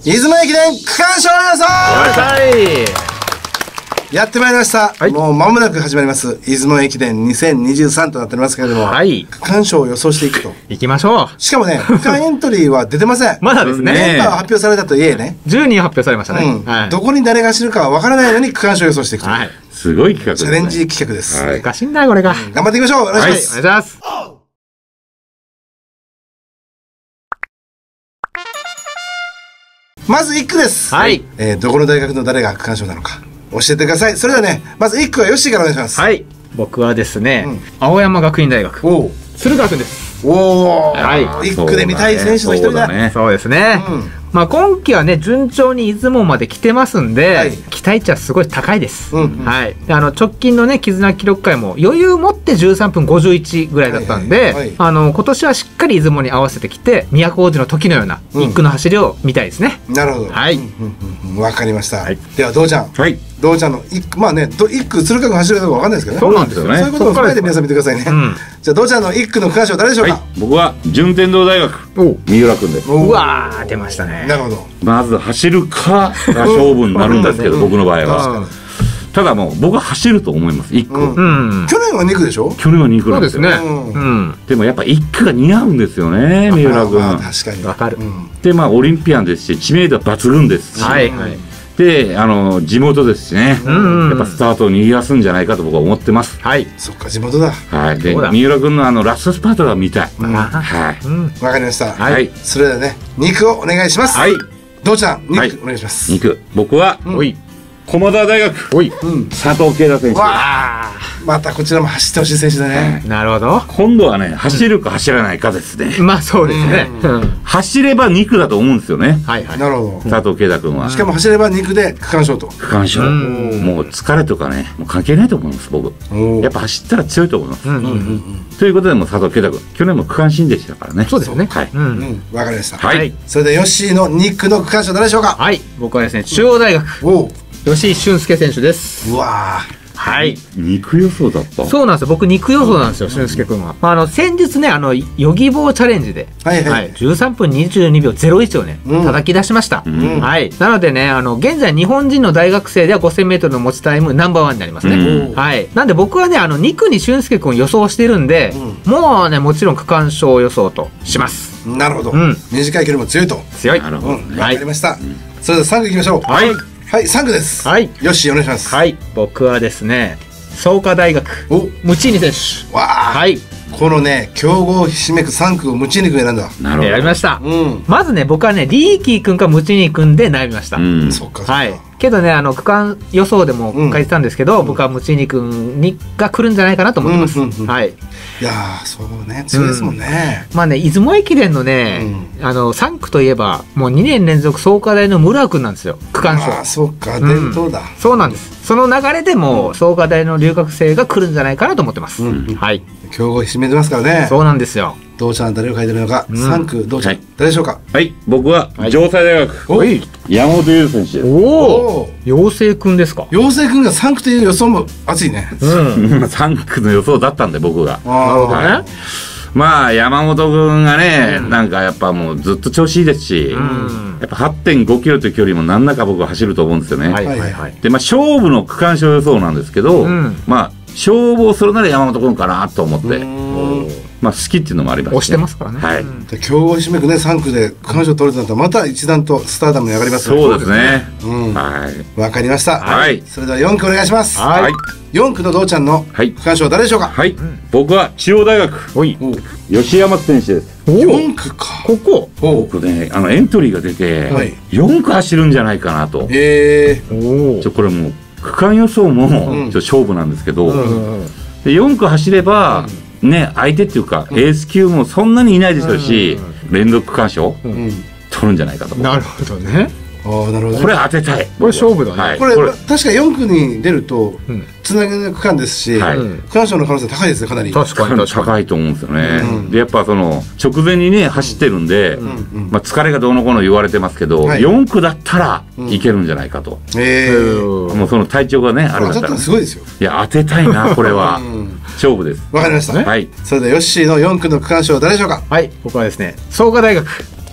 出雲駅伝区間賞予想やってまいりました、はい、もう間もなく始まります出雲駅伝2023となっておりますけれども、はい、区間賞を予想していくといきましょう。 しかもね区間エントリーは出てませんまだですね。 メンバーは発表されたといえね、 10人発表されましたね、はい、 どこに誰が走るかは分からないのに区間賞予想していくと、はい、 すごい企画ですね。 チャレンジ企画です、 はい、難しいんだこれが、 頑張っていきましょう。お願いします、 はい、お願いします。 まず1区です、はい、どこの大学の誰が区間賞なのか教えてください。それではね、まず1区はヨッシーからお願いします。 はい、僕はですね、青山学院大学鶴川君です。 おお、はい、1区で見たい選手の一人だね。 そうですね、まあ今季はね順調に出雲まで来てますんで、期待値はすごい高いです。はい、直近のね絆記録会も余裕持って13分51ぐらいだったんで、今年はしっかり出雲に合わせてきて都大路の時のような1区の走りを見たいですね。 なるほど、はい、わかりました。ではどうちゃん、はい、どうちゃんのまあね1区鶴川君走るかどうかわかんないですけどね。 そうなんですよね。 そういうことを踏まえて皆さん見てくださいね。じゃあどうちゃんの1区の区間賞誰でしょうか。 僕は順天堂大学三浦君です。 うわー出ましたね。 なるほど。 まず走るかが勝負になるんですけど僕の場合はただもう僕は走ると思います1区。 去年は2区でしょ。 去年は2区なんですよね。でもやっぱ1区が似合うんですよね三浦君。 確かにわかる。 でまあオリンピアンですし知名度は抜群ですし、で地元ですしね、やっぱスタートを握らすんじゃないかと僕は思ってます。はい、 そっか地元だ。 はい、で三浦君のラストスパートが見たい。はい、 わかりました。 はい、 それではね2区をお願いします。はい、どうちゃん2区お願いします。 2区僕は駒澤大学佐藤圭太選手。 またこちらも走ってほしい選手だね。 なるほど。 今度はね走るか走らないかですね。 まあそうですね。 走れば2区だと思うんですよね。 はいはい。なるほど。 佐藤圭太君は。 しかも走れば2区で区間賞と。 区間賞。もう疲れとかねもう関係ないと思います僕。やっぱ走ったら強いと思います。ということでも佐藤圭太君去年も区間新でしたからね。 そうですね。 はい。わかりました。 はい。 それでヨッシーの2区の区間賞誰でしょうか。 はい。僕はですね中央大学吉井俊介選手です。 うわー。 はい。 2区予想だった。 そうなんですよ。僕2区予想なんですよ、俊介君は。先日ね、ヨギボーチャレンジで、13分22秒01をね、叩き出しました。はい。なのでね、現在日本人の大学生では5000メートルの持ちタイムナンバーワンになりますね。はい。なんで僕はね、2区に俊介君を予想しているんで、もうね、もちろん区間賞予想とします。 なるほど。短い距離も強いと。 強い。 わかりました。それでは3区いきましょう。はい。はい、3区です。はい。よし、お願いします。 はい。僕はですね、創価大学ムチーニ選手。 わあ。はい。このね、強豪ひしめく3区をムチーニ君選んだ。 なるほど。 選びました。まずね、僕はね、リーキー君かムチーニ君で悩みました。 そっか。 はい。けどね、区間予想でも書いてたんですけど、僕はムチーニ君が来るんじゃないかなと思ってます。はい。 いやー、そうね、強いですもんね。 まあね、出雲駅伝のね、3区といえば、もう2年連続創価大の村君なんですよ、区間賞。 ああ、そうか、伝統だ。 そうなんです。その流れでも、創価大の留学生が来るんじゃないかなと思ってます。はい。 強豪ひしめてますからね。 そうなんですよ。 どうちゃん誰を書いてるのか、3区どうちゃん誰でしょうか。 はい、僕は城西大学山本優選手です。 おお、陽生君ですか。 陽生君が3区という予想も熱いね。 3区の予想だったんで僕が。なるほどね。まあ山本君がね、なんかやっぱもうずっと調子いいですし、やっぱ 8.5 キロという距離も何らか僕は走ると思うんですよね。でまあ勝負の区間賞予想なんですけど、まあ勝負をするなら山本君かなと思って。まあ好きっていうのもありますね。 押してますからね。 はい。強豪ひしめくね3区で区間賞取れたんだったらまた一段とスターダムに上がりますね。 そうですね。 はい。わかりました。 はい。 それでは4区お願いします。 はい。 4区のどうちゃんの区間賞は誰でしょうか。 はい。僕は中央大学吉山選手です。 4区か。 ここ。 僕ねエントリーが出て4区走るんじゃないかなと。これもう区間予想も勝負なんですけど、4区走れば。ね、相手っていうか、エース級もそんなにいないでしょうし、連続区間賞取るんじゃないかと。 なるほどね。 ああ、なるほど。 これ当てたい。 これ勝負だね。 これ確か4区に出るとつなぎの区間ですし、区間賞の可能性高いですね、かなり。 確かに高いと思うんですよね。でやっぱその直前にね走ってるんで、まあ疲れがどうのこうの言われてますけど、4区だったらいけるんじゃないかと。もうその体調がねあるんだったら。 すごいですよ。 いや当てたいなこれは。勝負です。 わかりました。はい。それでヨッシーの4区の区間賞は誰でしょうか。 はい。僕はですね創価大学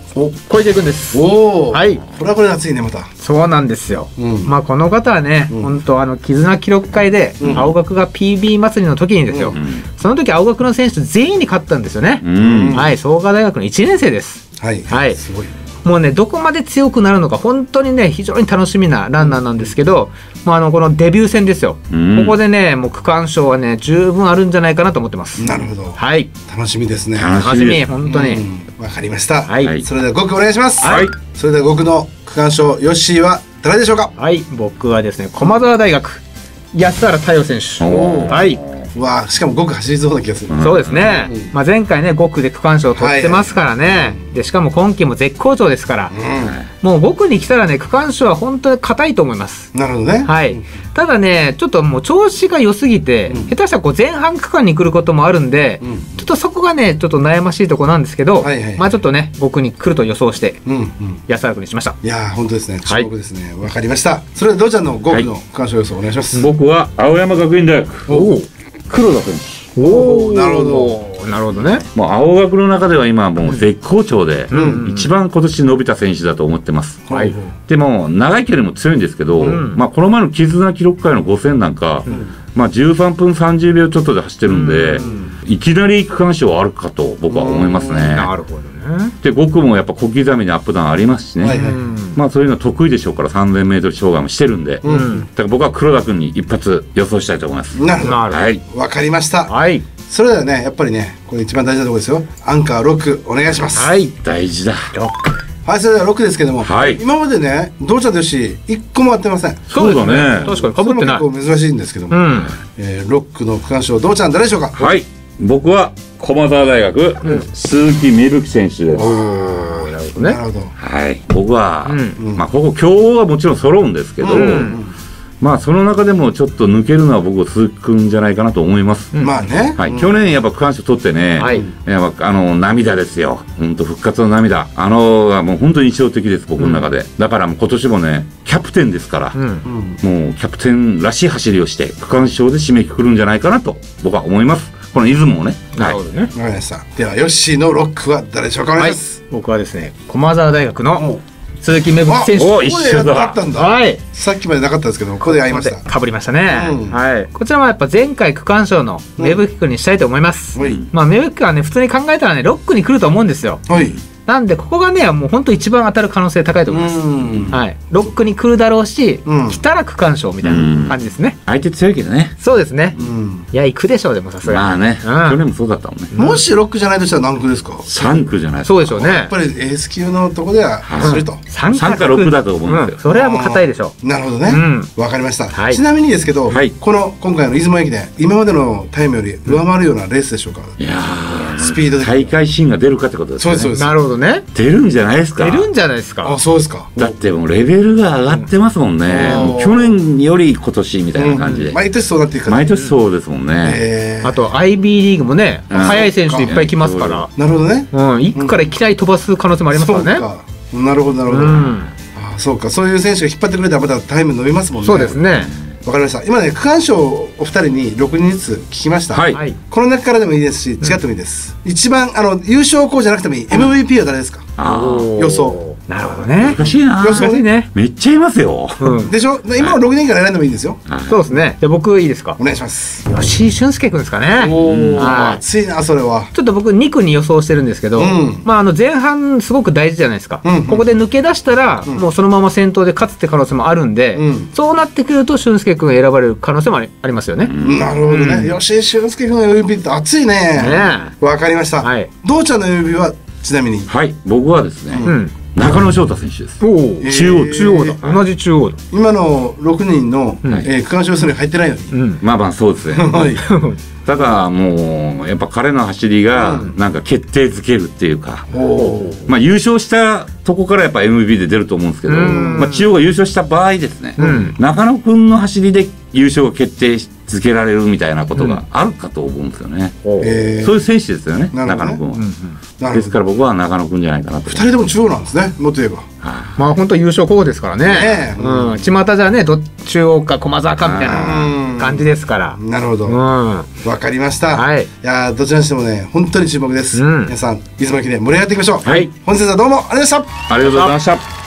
超えていくんです。 はい。これはこれで熱いね、また。 そうなんですよ。まあこの方はね、本当絆記録会で青学が PB 祭りの時にですよ。その時青学の選手全員に勝ったんですよね。はい、創価大学の1年生です。はい。すごい。もうね、どこまで強くなるのか本当にね非常に楽しみなランナーなんですけど、このデビュー戦ですよ、ここでねもう区間賞はね十分あるんじゃないかなと思ってます。 なるほど。 はい、 楽しみですね。 楽しみ、本当に。 わかりました。はい、それでは5区お願いします。はい、それでは5区の区間賞ヨッシーは誰でしょうか。 はい、僕はですね駒澤大学安原太陽選手。はい、 わあ、しかも5区走りそうな気がする。 そうですね、まあ前回ね5区で区間賞を取ってますからね、でしかも今季も絶好調ですから、もう5区に来たらね区間賞は本当に硬いと思います。 なるほどね。 はい、ただねちょっともう調子が良すぎて、下手したら前半区間に来ることもあるんで、ちょっとそこがねちょっと悩ましいところなんですけど、まあちょっとね5区に来ると予想して安原君にしました。 いやー本当ですね、注目ですね。わかりました。それではどうちゃんの5区の区間賞予想お願いします。 僕は青山学院大学黒田選手。 おお、なるほど。 なるほどね。 もう青学の中では今もう絶好調で、一番今年伸びた選手だと思ってます。はい。でも長い距離も強いんですけど、まあこの前の絆記録会の5000なんか、まあ13分30秒ちょっとで走ってるんで、いきなり区間賞あるかと僕は思いますね。 なるほどね。 で5区もやっぱ小刻みにアップダウンありますしね。まあそういうの得意でしょうから 3000m 障害もしてるんで、だから僕は黒田君に一発予想したいと思います。 なるほど。はい。わかりました。はい。それではね、やっぱりね、これ一番大事なところですよ。アンカー6お願いします。 はい。 大事だ。 はい、それでは6ですけども、今までね、どうちゃんとよし、1個も合ってません。 そうだね。 確かにかぶってない。 結構珍しいんですけども、6区の区間賞、どうちゃん誰でしょうか。 はい。僕は駒澤大学、鈴木芽吹選手です。 なるほどね。 なるほど。 はい。僕は、まあここ強豪はもちろん揃うんですけど、まあその中でもちょっと抜けるのは僕は鈴木君じゃないかなと思います。 まあね。 はい。去年やっぱ区間賞取ってね、やっぱ涙ですよ。本当復活の涙。はもう本当に印象的です僕の中で。だからもう今年もねキャプテンですから、もうキャプテンらしい走りをして区間賞で締めくくるんじゃないかなと僕は思います。この出雲をね。 なるほどね。 わかりました。ではヨッシーの6区は誰でしょうか。お願いします。 僕はですね駒澤大学の鈴木芽吹選手。 お、一緒だ。ったんだ。 はい。 さっきまでなかったんですけど、ここで会いました。 かぶりましたね。はい。こちらもやっぱ前回区間賞の芽吹君にしたいと思います。まあ芽吹君はね普通に考えたらね6区に来ると思うんですよ。はい。なんでここがねもう本当一番当たる可能性高いと思います。はい。6区に来るだろうし、来たら区間賞みたいな感じですね。 相手強いけどね。 そうですね。いや行くでしょうでもさすがに。 まあね。去年もそうだったもんね。 もし6区じゃないとしたら何区ですか。 3区じゃない。 そうでしょうね。 やっぱりエース級のとこでは走ると。 3か6だと思うんですよ。 それはもう硬いでしょう。なるほどね。わかりました。ちなみにですけど、この今回の出雲駅伝今までのタイムより上回るようなレースでしょうか。 いやスピードで大会新が出るかってことですね。 そうです。 なるほどね。 出るんじゃないですか。 出るんじゃないですか。 あ、そうですか。 だってもうレベルが上がってますもんね。去年より今年みたいな感じで。 毎年そうなっていくから。 毎年そうですもんね。 あと IB リーグもね、速い選手いっぱい来ますから。 なるほどね。 1区からいきなり飛ばす可能性もありますからね。 なるほどなるほど。あ、そうか。そういう選手が引っ張ってくれたらまたタイム伸びますもんね。 そうですね。 わかりました。今ね区間賞お二人に6人ずつ聞きました。はい。この中からでもいいですし違ってもいいです。一番優勝校じゃなくてもいい MVP は誰ですか。予想。 なるほどね。 難しいな。 難しいね。 めっちゃいますよ。 でしょ。今の6人から選んでもいいんですよ。 そうですね。じゃ僕いいですか。 お願いします。 吉井俊介君ですかね。 熱いなそれは。 ちょっと僕2区に予想してるんですけど、まあ前半すごく大事じゃないですか。ここで抜け出したらもうそのまま先頭で勝つって可能性もあるんで、そうなってくると俊介君が選ばれる可能性もありますよね。 なるほどね。吉井俊介君の MVP って熱いね。わかりました。どうちゃんの MVP はちなみに。 はい。僕はですね。中野翔太選手です。 中央だ。同じ中央だ。 今の6人の区間賞数に入ってないのに。 まあまあそうですね。ただもうやっぱ彼の走りがなんか決定づけるっていうか、まあ優勝したとこからやっぱ MVP で出ると思うんですけど、まあ中央が優勝した場合ですね、中野君の走りで優勝が決定づけられるみたいなことがあるかと思うんですよね。そういう選手ですよね、中野君は。ですから僕は中野君じゃないかなと。 2人とも中央なんですね、もっと言えば。 まあ本当優勝候補ですからね。巷じゃね、中央か駒澤かみたいな。 感じですから。 なるほど。わかりました。いや、どちらにしてもね、本当に注目です。皆さん、出雲駅伝盛り上がっていきましょう。本日はどうもありがとうございました。 ありがとうございました。